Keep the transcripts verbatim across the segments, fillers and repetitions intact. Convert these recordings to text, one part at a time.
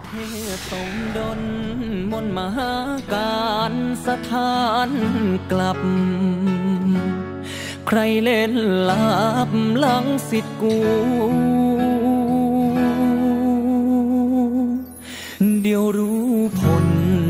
เทพทรงดลมนต์มหาการสถานกลับใครเล่นลับหลังสิทธิ์กูเดี๋ยวรู้ผล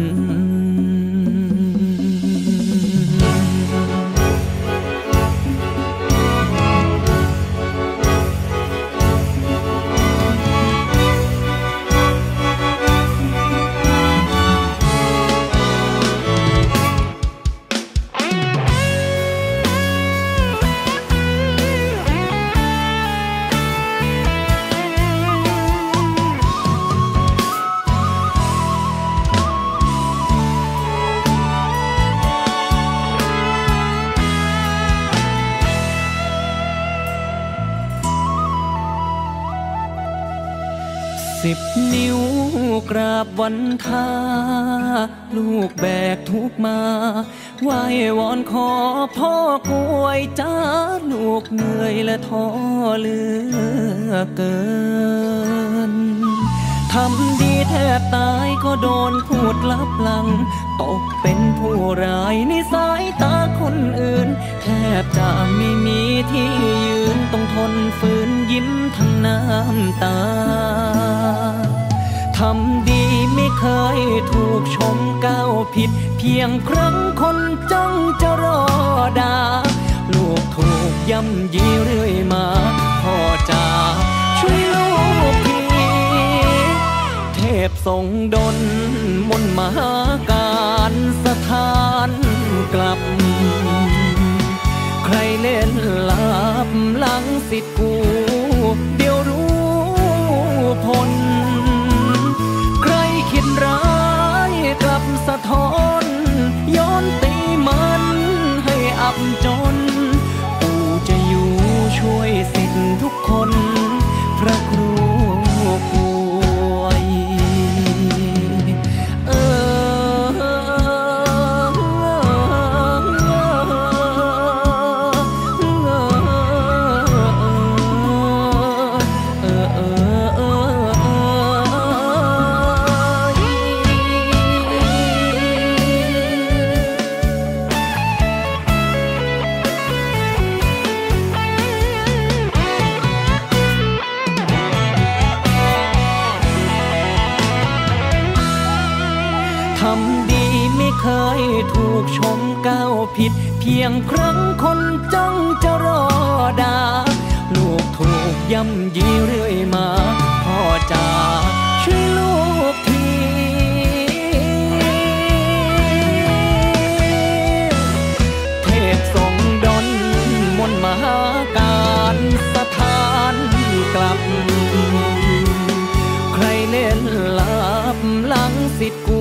สิบนิ้วกราบวันทาลูกแบกทุกมาไหว้วอนขอพ่อกล้วยจ้าลูกเหนื่อยและท้อเหลือเกินทำดีแทบตายก็โดนพูดลับหลังตกเป็นผู้ร้ายในสายตาคนอื่นแทบจะไม่มีที่ยืนต้องทนฝืนยิ้มทั้งน้ำตาทำดีไม่เคยถูกชมก้าวผิดเพียงครั้งคนจ้องจะรอด่าลูกถูกย่ำยีเรื่อยมาพ่อจ๋าช่วยลูกทีเทพทรงดลมนต์มหาการสถานกลับใครเล่นลับหลังสิทธิ์กูเดี๋ยวรู้ผลใครคิดร้ายกลับสะท้อนย้อนตีมันให้อับจนปู่จะอยู่ช่วยสิทธิ์ทุกคนพระครูป่วยเอทำดีไม่เคยถูกชมก้าวผิดเพียงครั้งคนจ้องจะรอด่าลูกถูกย่ำยีเรื่อยมาพ่อจ๋าช่วยลูกทีเทพทรงดลมนต์มหาการสถานกลับใครเล่นลับหลังสิทธิ์กู